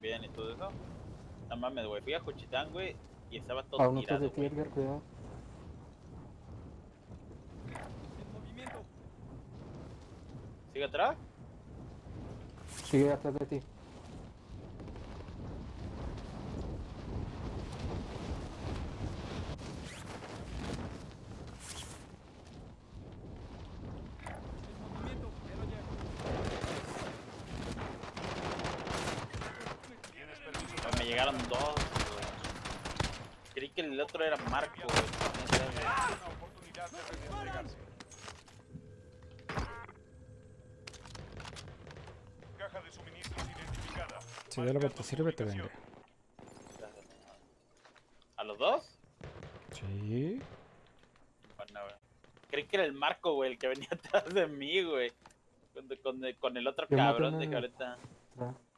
bien y todo eso. No mames, güey, fui a Juchitán, güey, y estaba todo Aún no estás tirado, de ti, güey. Edgar, cuidado. En movimiento. ¿Sigue atrás? Sigue atrás de ti. En movimiento. Pero ya. Tienes permiso Pues me llegaron dos, güey. Creí que el otro era Marco, güey. Neta, güey. una oportunidad de redesplegarse. Caja de suministros identificada. Si ya lo Marcando te sirve, te ubicación. vende. ¿A los dos? Sí. Bueno, güey. Creí que era el Marco, güey, el que venía atrás de mí, güey. Con el otro Yo maté cabrón uno de en que el- ahorita... atrás.